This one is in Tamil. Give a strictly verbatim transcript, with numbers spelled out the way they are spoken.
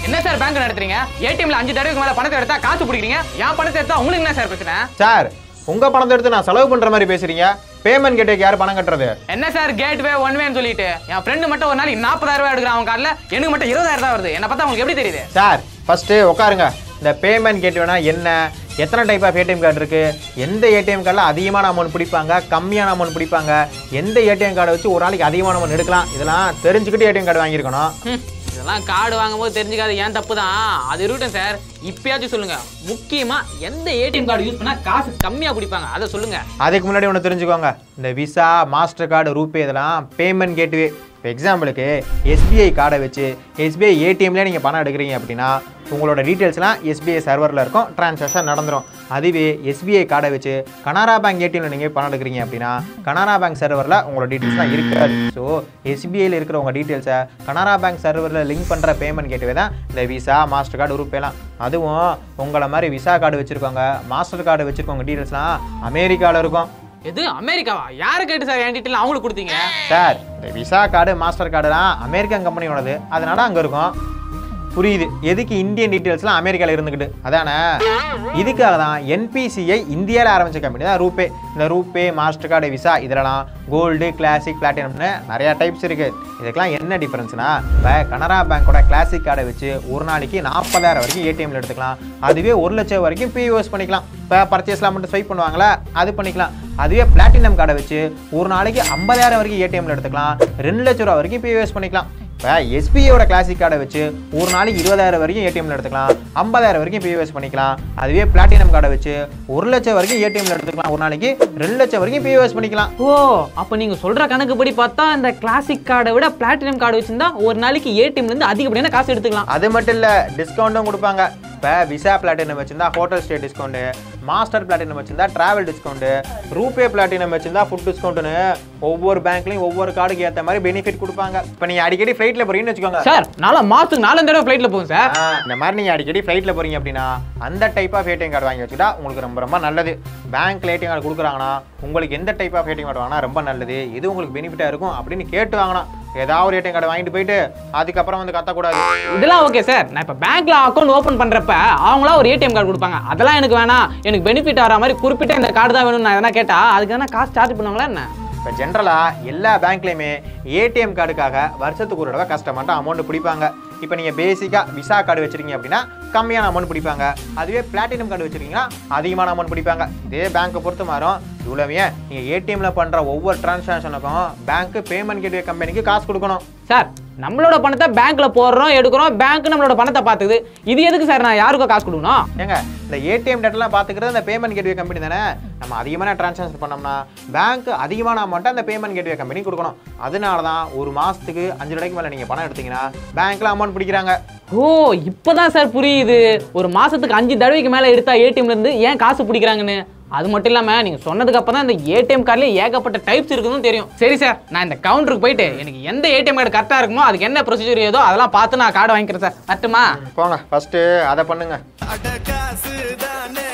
என்ன சார் பேங்க் நடத்துறீங்க? ஏடிஎம்ல அஞ்சு தடவைக்கு மேல பணத்தை எடுத்தா காசு பிடிக்கிறீங்க. என் பணத்தை எடுத்தா உங்களுக்கு என்ன சார் பிரச்சனை? சார் உங்க பணத்தை எடுத்து நான் செலவு பண்ற மாதிரி பேசுறீங்க. பேமெண்ட் கேட்வேக்கு யார் பணம் கட்டுறது? என்ன சார் கேட்வே ஒன் வேன்னு சொல்லிட்டு என் ஃப்ரெண்டு மட்டும் ஒரு நாளைக்கு நாற்பதாயிரம் ரூபாய் எடுக்கிறான் அவன் கார்டுல, எனக்கு மட்டும் இருபதாயிரம் தான் வருது. என்ன பார்த்தா உங்களுக்கு எப்படி தெரியுது? சார் ஃபர்ஸ்ட் உட்காருங்க. இந்த பேமெண்ட் கேட்வேனா என்ன, எத்தனை டைப் ஆஃப் ஏடிஎம் கார்டு இருக்கு, எந்த ஏடிஎம் கார்டில் அதிகமான அமௌண்ட் பிடிப்பாங்க, கம்மியான அமௌண்ட் பிடிப்பாங்க, எந்த ஏடிஎம் கார்டை வச்சு ஒரு நாளைக்கு அதிகமான அமௌண்ட் எடுக்கலாம், இதெல்லாம் தெரிஞ்சுக்கிட்டு ஏடிஎம் கார்டு வாங்கியிருக்கணும். இதெல்லாம் கார்டு வாங்கும் போது தெரிஞ்சுக்காது ஏன் தப்பு தான். அது இருக்கட்டும் சார், இப்பயாச்சும் சொல்லுங்க, முக்கியமா எந்த ஏடிஎம் கார்டு யூஸ் பண்ணா காசு கம்மியா பிடிப்பாங்க அதை சொல்லுங்க. அதுக்கு முன்னாடி ஒன்று தெரிஞ்சுக்கோங்க, இந்த விசா, மாஸ்டர் கார்டு, ரூபே இதெல்லாம் பேமெண்ட் கேட்வே. இப்போ எக்ஸாம்பிளுக்கு எஸ்பிஐ கார்டை வச்சு எஸ்பிஐ ஏடிஎம்லேயே நீங்கள் பணம் எடுக்கிறீங்க அப்படின்னா உங்களோட டீட்டெயில்ஸ்லாம் எஸ்பிஐ சர்வரில் இருக்கும், டிரான்சாக்ஷன் நடந்துடும். அதுவே எஸ்பிஐ கார்டை வச்சு கனரா பேங்க் ஏடிஎம்ல நீங்கள் பணம் எடுக்கிறீங்க அப்படின்னா கனரா பேங்க் சர்வரில் உங்களோட டீட்டெயில்ஸ்லாம் இருக்காது. ஸோ எஸ்பிஐயில் இருக்கிற உங்கள் டீட்டெயில்ஸை கனரா பேங்க் சர்வரில் லிங்க் பண்ணுற பேமெண்ட் கேட்வே தான் இந்த விசா, மாஸ்டர் கார்டு, ரூபேலாம். அதுவும் உங்களை மாதிரி விசா கார்டு வச்சுருக்கோங்க, மாஸ்டர் கார்டு வச்சுருக்கோங்க டீட்டெயில்ஸ்லாம் அமெரிக்காவில் இருக்கும். எது அமெரிக்காவா? யாரை கேட்டு சார் என் டீட்டெயில் அவங்களுக்கு கொடுத்தீங்க? சார் இந்த விசா கார்டு, மாஸ்டர் கார்டுலாம் அமெரிக்கன் கம்பெனியோடது, அதனால அங்கே இருக்கும். புரியுது எதுக்கு இந்தியன் டீட்டெயில்ஸ்லாம் அமெரிக்காவில் இருந்துக்கிட்டு, அதானே? இதுக்காக தான் என்பிசிஐ இந்தியாவில் ஆரம்பித்த கம்பெனி தான் ரூபே. இந்த ரூபே, மாஸ்டர் கார்டு, விசா இதெல்லாம் கோல்டு, கிளாசிக், பிளாட்டினம்னு நிறையா டைப்ஸ் இருக்குது. இதுக்கெல்லாம் என்ன டிஃப்ரென்ஸ்னா, இப்போ கனரா பேங்கோட கிளாசிக் கார்டை வச்சு ஒரு நாளைக்கு நாற்பதாயிரம் வரைக்கும் ஏடிஎம்ல எடுத்துக்கலாம். அதுவே ஒரு லட்சம் வரைக்கும் பியூஎஸ் பண்ணிக்கலாம். இப்போ பர்ச்சேஸ்லாம் மட்டும் ஸ்வைப் பண்ணுவாங்களா, அது பண்ணிக்கலாம். அதுவே பிளாட்டினம் கார்டை வச்சு ஒரு நாளைக்கு ஐம்பதாயிரம் வரைக்கும் ஏடிஎம்ல எடுத்துக்கலாம், ரெண்டு லட்ச ரூபா வரைக்கும் பியூஎஸ் பண்ணிக்கலாம். இப்போ எஸ்பிஐயோட கிளாசிக் கார்டை வச்சு ஒரு நாளைக்கு இருபதாயிரம் வரைக்கும் ஏடிஎம்ல எடுத்துக்கலாம், ஐம்பதாயிரம் வரைக்கும் பியூஎஸ் பண்ணிக்கலாம். அதுவே பிளாட்டினம் கார்டை வச்சு ஒரு லட்சம் வரைக்கும் ஏடிஎம்ல எடுத்துக்கலாம், ஒரு நாளைக்கு ரெண்டு லட்சம் வரைக்கும் பியூஎஸ் பண்ணிக்கலாம். ஓ, அப்போ நீங்க சொல்ற கணக்குப்படி பார்த்தா இந்த கிளாசிக் கார்டை விட பிளாட்டினம் கார்டு வச்சிருந்தா ஒரு நாளைக்கு ஏடிஎம்ல இருந்து அதிகப்படியான காசு எடுத்துக்கலாம். அது மட்டும் இல்லை, டிஸ்கவுண்ட்டும் கொடுப்பாங்க. இப்போ விசா பிளாட்டினம் வச்சிருந்தா hotel stay discount, Master platinum வச்சிருந்தா டிராவல் டிஸ்கவுண்ட், ரூபே பிளாட்டினம் வச்சிருந்தா ஃபுட் டிஸ்கவுண்ட்னு ஒவ்வொரு பேங்க்லையும் ஒவ்வொரு கார்டுக்கு ஏற்ற மாதிரி பெனிஃபிட் கொடுப்பாங்க. இப்போ நீங்கள் அடிக்கடி ஃப்ளைட்டில் போறீங்கன்னு வச்சுக்கோங்க சார், நாலு மாசத்துக்கு நாலு தடவை ஃப்ளைட்டில் போகும் சார். இந்த மாதிரி நீங்கள் அடிக்கடி ஃப்ளைட்டில் போறீங்க அப்படின்னா அந்த டைப் ஆஃப் ஏடிஎம் கார்டு வாங்கி வச்சுட்டா உங்களுக்கு ரொம்ப ரொம்ப நல்லது. பேங்க்ல ஏடிஎம் கார்டு கொடுக்குறாங்கன்னா உங்களுக்கு எந்த டைப் ஆஃப் ஏடிஎம் கார்டு வாங்கினா ரொம்ப நல்லது, எது உங்களுக்கு பெனிஃபிட்டாக இருக்கும் அப்படின்னு கேட்டு வாங்கினா. ஏதாவது ஒரு ஏடிஎம் கார்டு வாங்கிட்டு போயிட்டு அதுக்கப்புறம் வந்து கத்தக்கூடாது. இதெல்லாம் ஓகே சார். நான் இப்போ பேங்க்ல அக்கௌண்ட் ஓப்பன் பண்றப்ப அவங்களா ஒரு ஏடிஎம் கார்டு கொடுப்பாங்க, அதெல்லாம் எனக்கு வேணாம், எனக்கு பெனிஃபிட் ஆகிற மாதிரி குறிப்பிட்ட இந்த கார்டு தான் வேணும்னு நான் எதனா கேட்டா அதுக்கு எதனா காசு சார்ஜ் பண்ணுவாங்களா என்ன? இப்போ ஜென்ரலாக எல்லா பேங்க்லையுமே ஏடிஎம் கார்டுக்காக வருஷத்துக்கு ஒரு தடவை கஷ்டமாட்ட அமௌண்ட் பிடிப்பாங்க. இப்போ நீங்கள் பேசிக்காக விசா கார்டு வச்சுருக்கீங்க அப்படின்னா கம்மியான அமௌண்ட் பிடிப்பாங்க. அதுவே பிளாட்டினம் கார்டு வச்சுருக்கீங்கன்னா அதிகமான அமௌண்ட் பிடிப்பாங்க. இதே பேங்க்கை பொறுத்து மாறும். இவ்வளோவே நீங்கள் ஏடிஎம்ல பண்ணுற ஒவ்வொரு டிரான்சாக்ஷனுக்கும் பேங்க்கு பேமெண்ட் கேட்வே கம்பெனிக்கு காசு கொடுக்கணும். சார், நம்மளோட பணத்தை பேங்க்ல போடுறோம், எடுக்கிறோம், பேங்க் நம்மளோட பணத்தை பார்த்துக்குது. இது எதுக்கு சார் நான் யாருக்கும் காசு கொடுக்கணும்? ஏங்க இந்த ஏடிஎம் டேட்டெல்லாம் பார்த்துக்கிறது அந்த பேமெண்ட் கேட்வே கம்பெனி தானே. நம்ம அதிகமான டிரான்சாக்ஷன் பண்ணோம்னா பேங்க் அதிகமான அமௌண்ட்டை அந்த பேமெண்ட் கேட்வே கம்பெனி கொடுக்கணும். அதனால தான் ஒரு மாதத்துக்கு அஞ்சு ரூபாய்க்கு மேலே நீங்கள் பணம் எடுத்தீங்கன்னா பேங்க்ல அமௌண்ட் பிடிக்கிறாங்க. ஓ, இப்போதான் சார் புரியுது ஒரு மாசத்துக்கு அஞ்சு தடவைக்கு மேலே எடுத்தா ஏடிஎம்ல இருந்து ஏன் காசு பிடிக்கிறாங்கன்னு. அது மட்டும் இல்லாமல் நீங்கள் சொன்னதுக்கு அப்புறம் தான் இந்த ஏடிஎம் கார்டில் ஏகப்பட்ட டைப்ஸ் இருக்குதுன்னு தெரியும். சரி சார், நான் இந்த கவுண்டருக்கு போயிட்டு எனக்கு எந்த ஏடிஎம் கார்டு கரெக்டாக இருக்குமோ அதுக்கு என்ன ப்ரொசீஜர் ஏதோ அதெல்லாம் பார்த்து நான் கார்டு வாங்கிக்கிறேன் சார். கரெக்டுமா? போங்க ஃபர்ஸ்ட் அதை பண்ணுங்க.